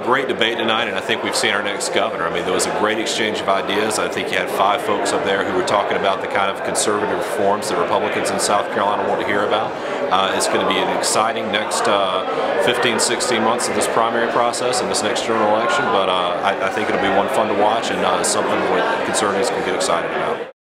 great debate tonight, and I think we've seen our next governor. I mean, there was a great exchange of ideas. I think you had 5 folks up there who were talking about the kind of conservative reforms that Republicans in South Carolina want to hear about. It's going to be an exciting next 15, 16 months of this primary process and this next general election, but I think it'll be one fun to watch and something that conservatives can get excited about.